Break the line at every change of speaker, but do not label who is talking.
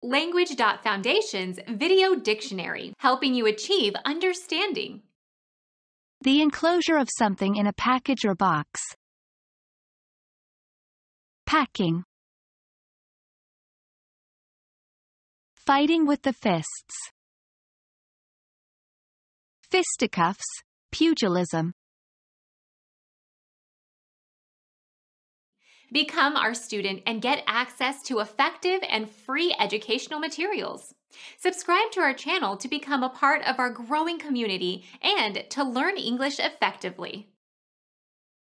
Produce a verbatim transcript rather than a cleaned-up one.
Language dot Foundation's Video Dictionary, helping you achieve understanding.
The enclosure of something in a package or box. Packing. Fighting with the fists. Fisticuffs, pugilism.
Become our student and get access to effective and free educational materials. Subscribe to our channel to become a part of our growing community and to learn English effectively.